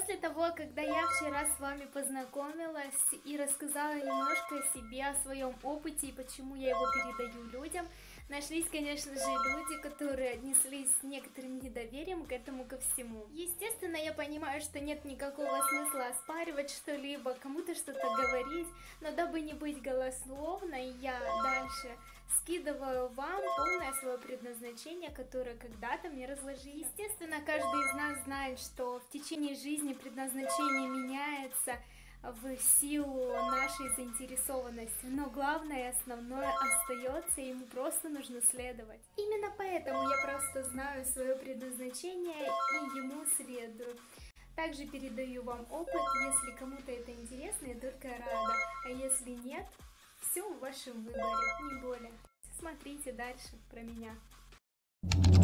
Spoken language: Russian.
После того, когда я вчера с вами познакомилась и рассказала немножко о себе, о своем опыте и почему я его передаю людям, нашлись, конечно же, люди, которые отнеслись с некоторым недоверием к этому ко всему. Естественно, я понимаю, что нет никакого смысла оспаривать что-либо, кому-то что-то говорить, но дабы не быть голословной, я дальше скидываю вам полное свое предназначение, которое когда-то мне разложили. Естественно, каждый из нас знает, что в течение жизни предназначение меняется в силу нашей заинтересованности, но главное и основное остается, и ему просто нужно следовать. Именно поэтому я просто знаю свое предназначение и ему следую. Также передаю вам опыт, если кому-то это интересно, я только рада, а если нет, все в вашем выборе, не более. Смотрите дальше про меня.